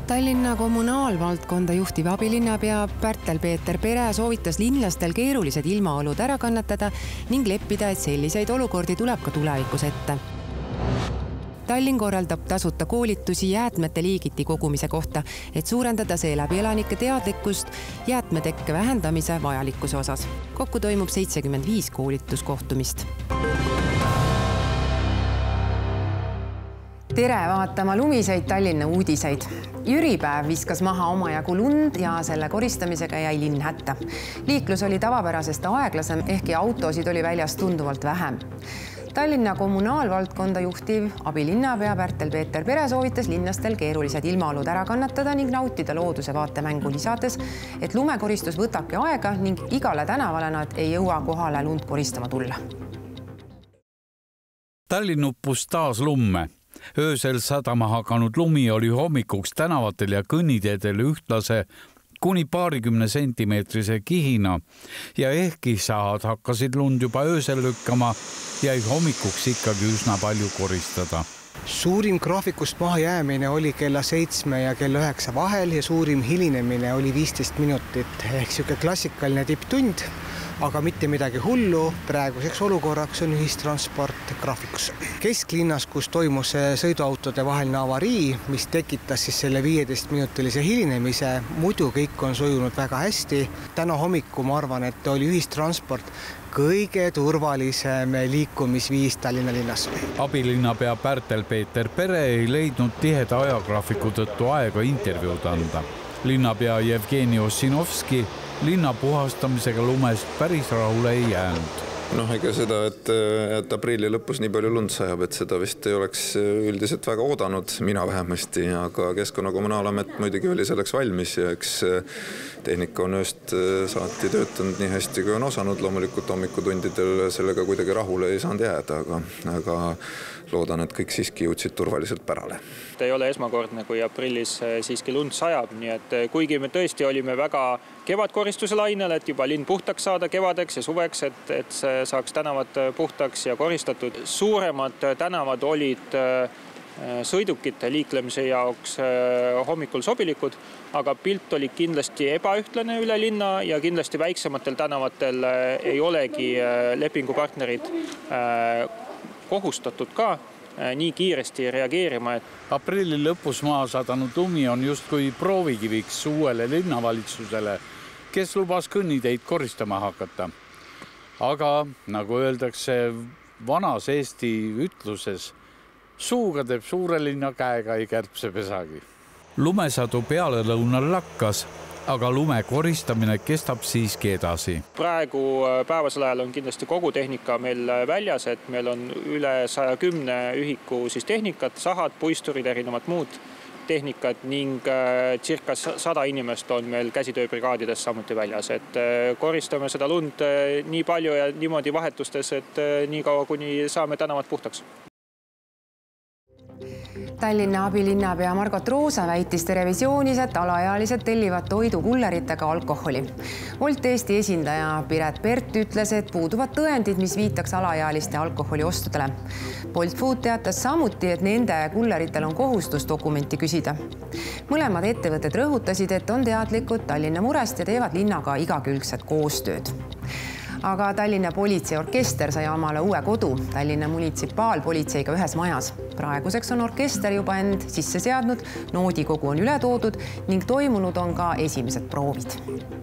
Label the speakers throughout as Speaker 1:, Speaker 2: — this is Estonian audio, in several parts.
Speaker 1: Tallinna kommunaalvaldkonda juhtiv abilinnapea Pärtel-Peeter Pere soovitas linlastel keerulised ilmaolud ära kannatada ning leppida, et selliseid olukordi tuleb ka tulevikus ette. Tallinn korraldab tasuta koolitusi jäätmete liigiti kogumise kohta, et suurendada seeläbi elanike teadlikkust jäätmetekke vähendamise vajalikkuse osas. Kokku toimub 75 koolituskohtumist. Tere vaatama lumiseid Tallinna uudiseid. Jüripäev viskas maha omajagu lund ja selle koristamisega jäi linn hätta. Liiklus oli tavapärasest aeglasem, ehkki autosid oli väljas tunduvalt vähem. Tallinna kommunaalvaldkonda juhtiv abilinnapea Pärtel-Peeter Pere soovitas linnastel keerulised ilmaolud ära kannatada ning nautida looduse vaatemängu lisades, et lumekoristus võtabki aega ning igale tänavale nad ei jõua kohale lund koristama tulla.
Speaker 2: Tallinn uppus taas lumme. Öösel sadama hakanud lumi oli hommikuks tänavatel ja kõnniteedel ühtlase kuni paarikümne sentimeetrise kihina ja ehkki saad hakkasid lund juba öösel lükkama, jäi hommikuks ikkagi üsna palju koristada.
Speaker 3: Suurim graafikust maha jäämine oli kella 7 ja kella 9 vahel ja suurim hilinemine oli 15 minutit ehk siuke klassikaline tipptund, aga mitte midagi hullu. Praeguseks olukorraks on ühistransport graafikus. Kesklinnas, kus toimus sõiduautode vaheline avarii, mis tekitas siis selle 15-minutilise hilinemise, muidu kõik on sujunud väga hästi. Täna hommiku ma arvan, et oli ühistransport kõige turvalisem liikumisviis Tallinna linnas.
Speaker 2: Abilinnapea Pärtel-Peeter Pere ei leidnud tiheda ajagraafiku tõttu aega intervjuud anda. Linnapea Jevgeni Ossinovski linna puhastamisega lumest päris rahule ei jäänud.
Speaker 4: Ega seda, et aprilli lõpus nii palju lund sajab, et seda vist ei oleks üldiselt väga oodanud, mina vähemasti, aga Keskkonnakommunaalamet muidugi oli selleks valmis ja eks tehnika on ööst saati töötanud nii hästi, kui on osanud. Loomulikult hommikutundidel sellega kuidagi rahule ei saanud jääda, aga loodan, et kõik siiski jõudsid turvaliselt pärale.
Speaker 5: Ei ole esmakordne, kui aprillis siiski lund sajab, nii et kuigi me tõesti olime väga kevadkoristuse lainel, et juba linn puhtaks saada kevadeks ja suveks, et saaks tänavad puhtaks ja koristatud. Suuremad tänavad olid sõidukite liiklemise jaoks hommikul sobilikud, aga pilt oli kindlasti ebaühtlane üle linna ja kindlasti väiksematel tänavatel ei olegi lepingupartnerid kohustatud ka nii kiiresti reageerima.
Speaker 2: Aprilli lõpus maa sadanud lumi on justkui proovikiviks uuele linnavalitsusele, kes lubas kõnniteid koristama hakata. Aga nagu öeldakse vanas Eesti ütluses, suuga teeb suure linna, käega ei kärpse pesagi. Lumesadu peale lõunal lakkas, aga lume koristamine kestab siiski edasi.
Speaker 5: Praegu päevasel ajal on kindlasti kogu tehnika meil väljas, et meil on üle 110 ühiku tehnikat, sahad, puisturid, erinevad muud tehnikat ning circa 100 inimest on meil käsitööbrigaadides samuti väljas. Et koristame seda lund nii palju ja niimoodi vahetustes, et nii kaua kuni saame tänavad puhtaks.
Speaker 1: Tallinna abilinnapea Margot Roosa väitis Terevisioonis, et alaealised tellivad toidu kulleritega alkoholi. Wolt Eesti esindaja Piret Pert ütles, et puuduvad tõendid, mis viitaks alaealiste alkoholiostudele. Bolt Food teatas samuti, et nende kulleritel on kohustus dokumenti küsida. Mõlemad ettevõtted rõhutasid, et on teadlikud Tallinna murest ja teevad linnaga igakülgset koostööd. Aga Tallinna politseiorkester sai omale uue kodu Tallinna munitsipaalpolitseiga ühes majas. Praeguseks on orkester juba end sisse seadnud, noodikogu on üle toodud ning toimunud on ka esimesed proovid.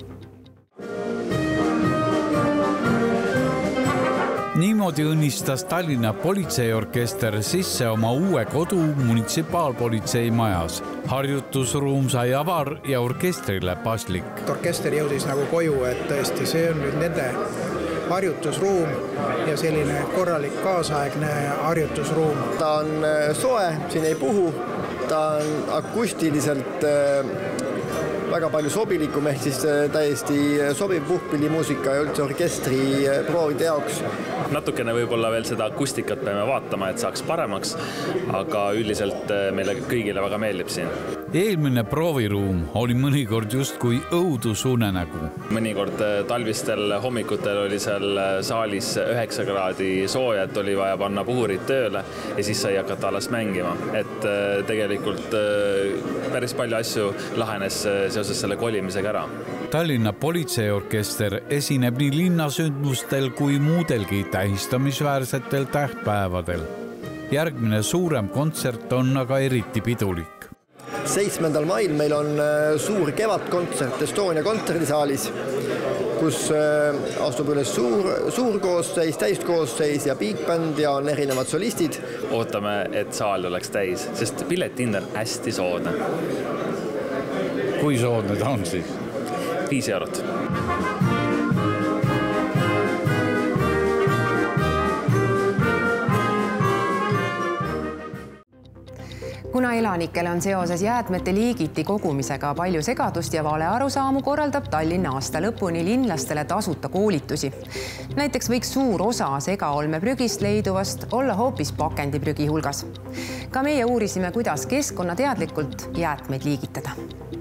Speaker 2: Niimoodi õnnistas Tallinna politseiorkester sisse oma uue kodu munitsipaalpolitsei majas. Harjutusruum sai avar ja orkestrile paslik.
Speaker 6: Orkester jõudis nagu koju, et tõesti see on nüüd nende harjutusruum ja selline korralik kaasaegne harjutusruum.
Speaker 7: Ta on soe, siin ei puhu, ta on akustiliselt väga palju sobilikum, ehk siis täiesti sobiv puhkpillimuusika ja üldse orkestri proovide jaoks.
Speaker 8: Natukene võib-olla veel seda akustikat peame vaatama, et saaks paremaks, aga üldiselt meile kõigile väga meeldib siin.
Speaker 2: Eelmine prooviruum oli mõnikord justkui õudusunenägu.
Speaker 8: Mõnikord talvistel hommikutel oli seal saalis 9 kraadi sooja, et oli vaja panna puhurid tööle ja siis sai hakata alles mängima. Et tegelikult päris palju asju lahenes seoses selle kolimisega ära.
Speaker 2: Tallinna politseiorkester esineb nii linnasündmustel kui muudelgi tähistamisväärsetel tähtpäevadel. Järgmine suurem kontsert on aga eriti pidulik.
Speaker 7: 7. mail meil on suur kevadkontsert Estonia kontserdisaalis, kus astub üles suur koosseis, täiskoosseis ja big-band ja on erinevad solistid.
Speaker 8: Ootame, et saal oleks täis, sest piletihind on hästi soodne.
Speaker 2: Kui soodne ta on siis?
Speaker 8: 5 eurot.
Speaker 1: Kuna elanikele on seoses jäätmete liigiti kogumisega palju segadust ja vale arusaamu, korraldab Tallinna aasta lõpuni linlastele tasuta koolitusi. Näiteks võiks suur osa segaolmeprügist leiduvast olla hoopis pakendiprügi hulgas. Ka meie uurisime, kuidas keskkonnateadlikult jäätmeid liigitada.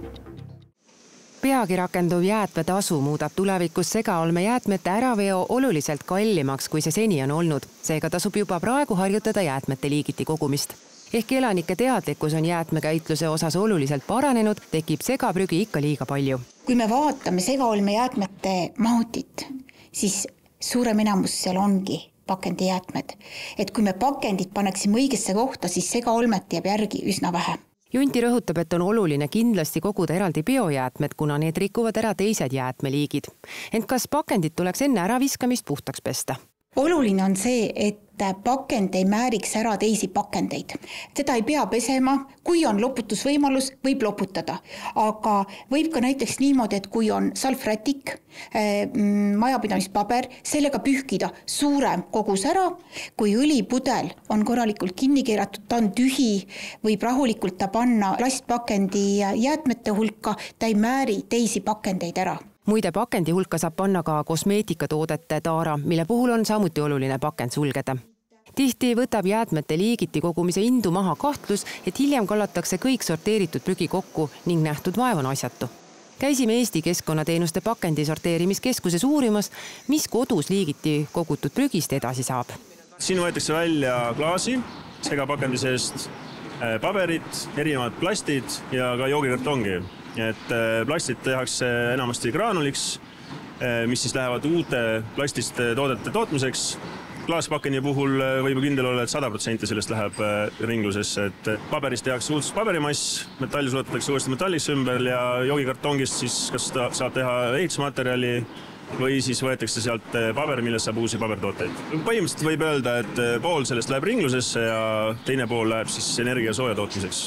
Speaker 1: Peagi rakenduv jäätmetasu muudab tulevikus segaolme jäätmete äraveo oluliselt kallimaks, kui see seni on olnud. Seega tasub juba praegu harjutada jäätmete liigiti kogumist. Ehk elanike teadlikkus on jäätmekäitluse osas oluliselt paranenud, tekib segaprügi ikka liiga palju.
Speaker 9: Kui me vaatame segaolme jäätmete mahutit, siis suurem enamus seal ongi pakendijäätmed. Et kui me pakendid paneksime õigesse kohta, siis segaolmet jääb järgi üsna vähe.
Speaker 1: Junti rõhutab, et on oluline kindlasti koguda eraldi biojäätmed, kuna need rikuvad ära teised jäätmeliigid. Ent kas pakendid tuleks enne äraviskamist puhtaks pesta?
Speaker 9: Oluline on see, et pakend ei määriks ära teisi pakendeid. Seda ei pea pesema, kui on loputusvõimalus, võib loputada. Aga võib ka näiteks niimoodi, et kui on salvrätik, majapidamispaber, sellega pühkida suurem kogus ära, kui õlipudel on korralikult kinni keeratud, ta on tühi, võib rahulikult ta panna plastpakendi jäätmete hulka, ta ei määri teisi pakendeid ära.
Speaker 1: Muide pakendi hulka saab panna ka kosmeetikatoodete taara, mille puhul on samuti oluline pakend sulgeda. Tihti võtab jäätmete liigiti kogumise indu maha kahtlus, et hiljem kallatakse kõik sorteeritud prügi kokku ning nähtud vaev on asjatu. Käisime Eesti keskkonnateenuste pakendi sorteerimiskeskuses uurimas, mis kodus liigiti kogutud prügist edasi saab.
Speaker 10: Siin võetakse välja klaasi, segapakendि seest paberit, erinevad plastid ja ka joogikartongi. Et plastid tehakse enamasti graanuliks, mis siis lähevad uute plastist toodete tootmiseks. Klaaspakendi puhul võib kindel olla, et 100% sellest läheb ringlusesse. Et paberist tehakse uudselt paberimass, metall sulatatakse uuesti metalliks ümber ja joogikartongist siis kas saab teha ehitusmaterjali või siis võetakse sealt paber, millest saab uusi pabertooteid. Põhimõtteliselt võib öelda, et pool sellest läheb ringlusesse ja teine pool läheb siis energia sooja tootmiseks.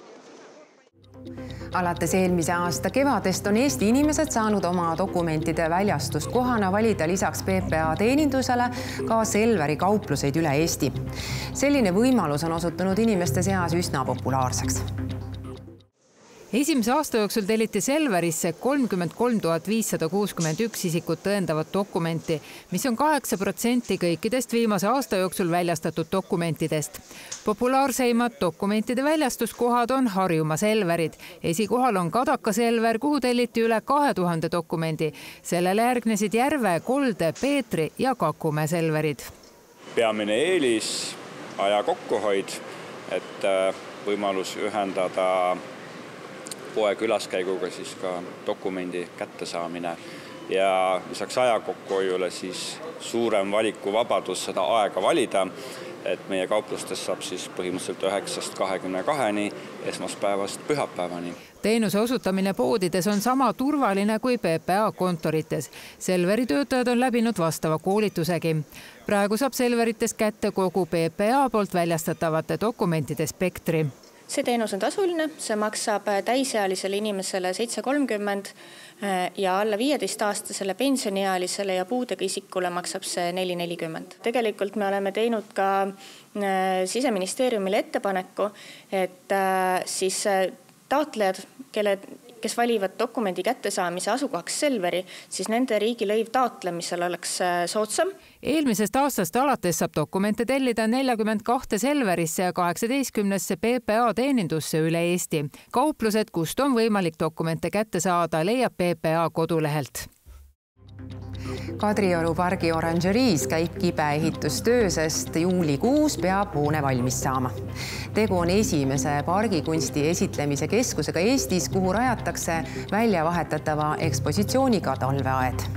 Speaker 1: Alates eelmise aasta kevadest on Eesti inimesed saanud oma dokumentide väljastuskohana valida lisaks PPA teenindusele ka Selveri kaupluseid üle Eesti. Selline võimalus on osutunud inimeste seas üsna populaarseks.
Speaker 11: Esimese aasta jooksul telliti Selverisse 33 561 isikut tõendavat dokumenti, mis on 8% kõikidest viimase aasta jooksul väljastatud dokumentidest. Populaarseimad dokumentide väljastuskohad on Harjumaa Selverid. Esikohal on Kadaka Selver, kuhu telliti üle 2000 dokumendi. Sellele järgnesid Järve, Kolde, Peetri ja Kakumäe Selverid.
Speaker 12: Peamine eelis, aja kokkuhoid, et võimalus ühendada poe külaskäiguga siis ka dokumendi kättesaamine ja lisaks aja kokkuhoiule siis suurem valikuvabadus seda aega valida, et meie kauplustes saab siis põhimõtteliselt 9-22 esmaspäevast pühapäevani.
Speaker 11: Teenuse osutamine poodides on sama turvaline kui PPA kontorites. Selveri töötajad on läbinud vastava koolitusegi. Praegu saab Selverites kätte kogu PPA poolt väljastatavate dokumentide spektri.
Speaker 13: See teenus on tasuline, see maksab täisealisele inimesele 7,30 ja alla 15-aastasele pensioniealisele ja puudega isikule maksab see 4,40. Tegelikult me oleme teinud ka Siseministeeriumile ettepaneku, et siis taotlejad, kelle kes valivad dokumendi kättesaamise asukohaks Selveri, siis nende riigilõiv taotlemisel oleks soodsam.
Speaker 11: Eelmisest aastast alates saab dokumente tellida 42 Selverisse ja 18 PPA teenindusse üle Eesti. Kauplused, kust on võimalik dokumente kätte saada, leiab PPA kodulehelt.
Speaker 1: Kadrioru pargi oranžeriis käib kibe ehitustöö, sest juulikuus peab hoone valmis saama. Tegu on esimese pargikunsti esitlemise keskusega Eestis, kuhu rajatakse välja vahetatava ekspositsiooniga talveaed.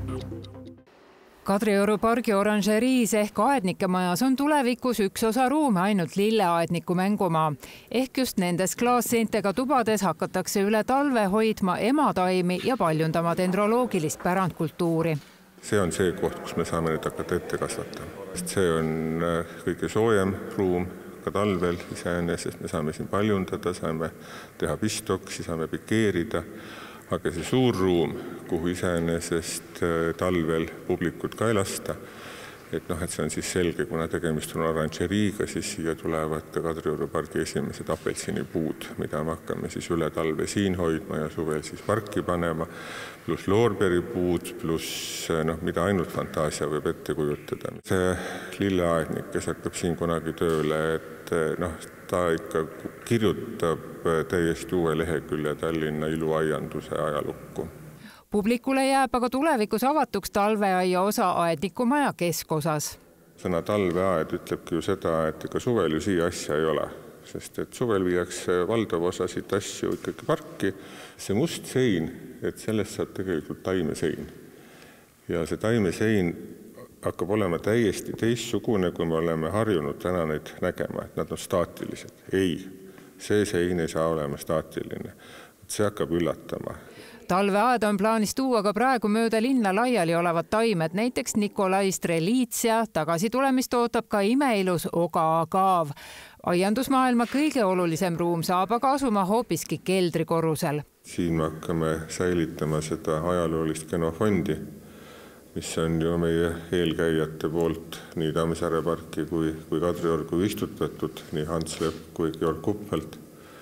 Speaker 11: Kadrioru pargi oranžeriis ehk aednike majas on tulevikus üks osa ruume ainult lilleaedniku mängumaa. Ehk just nendes klaasseintega tubades hakatakse üle talve hoidma emataimi ja paljundama dendroloogilist pärandkultuuri.
Speaker 14: See on see koht, kus me saame nüüd hakata ette kasvatama. See on kõige soojem ruum ka talvel iseenesest. Me saame siin paljundada, saame teha pistoksi, saame pikeerida. Aga see suur ruum, kuhu iseenesest talvel publikut ka ei lasta, et see on siis selge, kuna tegemist on oranžeriiga, siis siia tulevad ka Kadrioru pargi esimesed apelsinipuud, mida me hakkame siis üle talve siin hoidma ja suvel siis parki panema, pluss loorberipuud, pluss mida ainult fantaasia võib ette kujutada. See lilleaednik, kes hakkab siin kunagi tööle, et ta ikka kirjutab täiesti uue lehekülje Tallinna iluaianduse ajalukku.
Speaker 11: Publikule jääb aga tulevikus avatuks talveaia osa aednikumaja keskosas.
Speaker 14: Sõna talveaed ütlebki ju seda, et ega suvel ju siia asja ei ole, sest et suvel viiakse valdav osa siit asju ikkagi parki. See must sein, et sellest saab tegelikult taimesein. Ja see taimesein hakkab olema täiesti teistsugune, kui me oleme harjunud täna neid nägema, et nad on staatilised. Ei, see sein ei saa olema staatiline. See hakkab üllatama.
Speaker 11: Talveaed on plaanis tuua ka praegu mööda linna laiali olevad taimed, näiteks Nikolai Strelitsia, tagasitulemist ootab ka imeilus Oga-Kaav. Aiandusmaailma kõige olulisem ruum saab aga asuma hoopiski keldrikorrusel.
Speaker 14: Siin me hakkame säilitama seda ajaloolist genofondi, mis on ju meie eelkäijate poolt nii Tammsaare parki kui Kadriorgu istutatud, nii Hans Lepp kui Georg Kuppelt.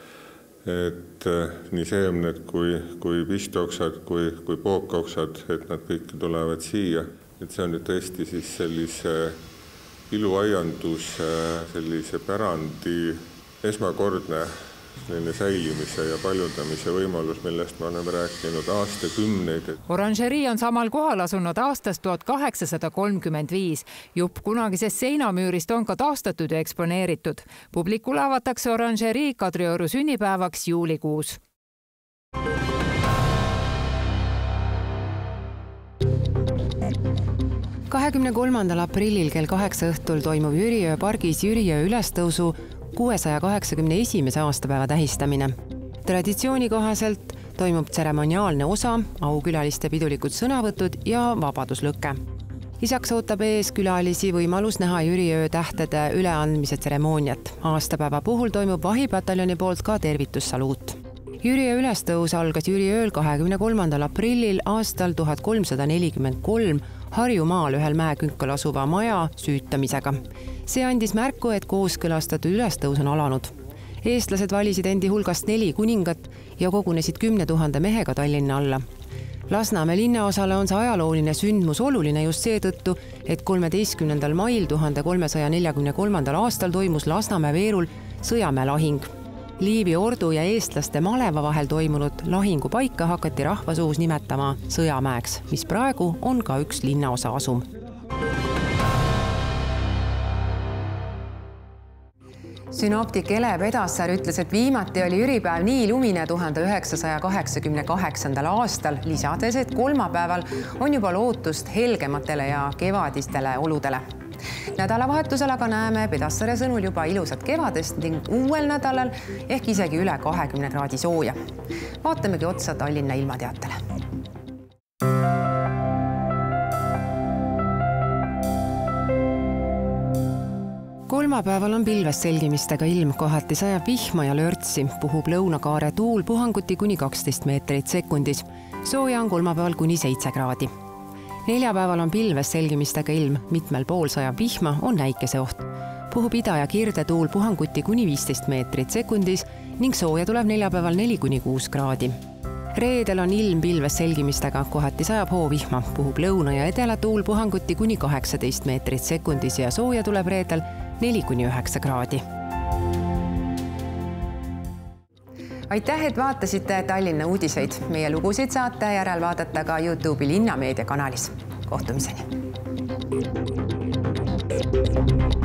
Speaker 14: Et nii seemned kui pistoksad kui pookoksad, et nad kõik tulevad siia. Et see on nüüd tõesti siis sellise iluaianduse, sellise pärandi esmakordne säilimise ja paljundamise võimalus, millest me oleme rääkinud aastakümneid.
Speaker 11: Oranžerii on samal kohal asunud aastast 1835. Jupp kunagisest seinamüürist on ka taastatud ja eksponeeritud. Publikule avatakse oranžerii Kadrioru sünnipäevaks juulikuus.
Speaker 1: aprillil kell 8 õhtul toimub Jüriöö pargis Jüriöö ülestõusu 681. aastapäeva tähistamine. Traditsiooni kohaselt toimub tseremoniaalne osa, aukülaliste pidulikud sõnavõtud ja vabaduslõke. Lisaks ootab ees külalisi võimalus näha Jüriöö tähtede üleandmise tseremooniat. Aastapäeva puhul toimub vahipataljoni poolt ka tervitussaluut. Jüriöö ülestõus algas Jüriööl 23. aprillil aastal 1343 Harjumaal ühel mäekünkal asuva maja süütamisega. See andis märku, et kooskõlastatud ülestõus on alanud. Eestlased valisid endi hulgast 4 kuningat ja kogunesid 10 000 mehega Tallinna alla. Lasnamäe linnaosale on see ajalooline sündmus oluline just seetõttu, et 13. mail 1343. aastal toimus Lasnamäe veerul Sõjamäe lahing. Liivi ordu ja eestlaste maleva vahel toimunud lahingu paika hakati rahvasuus nimetama Sõjamäeks, mis praegu on ka üks linnaosa asum. Synoptik Ele Pedassaar ütles, et viimati oli jüripäev nii lumine 1988. aastal, lisades, et kolmapäeval on juba lootust helgematele ja kevadistele oludele. Nädalavahetusel aga näeme Pedassaare sõnul juba ilusat kevadest ning uuel nädalal ehk isegi üle 20 kraadi sooja. Vaatamegi otsa Tallinna ilmateatele. Kolmapäeval on pilves selgimistega ilm, kohati sajab vihma ja lörtsi, puhub lõunakaare tuul puhanguti kuni 12 meetrit sekundis. Sooja on kolmapäeval kuni 7 kraadi. Neljapäeval on pilves selgimistega ilm, mitmel pool sajab vihma, on näikeseoht. Puhub ida- ja kirdetuul puhanguti kuni 15 meetrit sekundis ning sooja tuleb neljapäeval 4 kuni 6 kraadi. reedel on ilm pilves selgimistega, kohati sajab hoovihma, puhub lõuna ja edela tuul puhanguti kuni 18 meetrit sekundis ja sooja tuleb reedel 4–9 kraadi. Aitäh, et vaatasite Tallinna uudiseid. Meie lugusid saate järel vaadata ka YouTube'i Linnameedia kanalis. Kohtumiseni!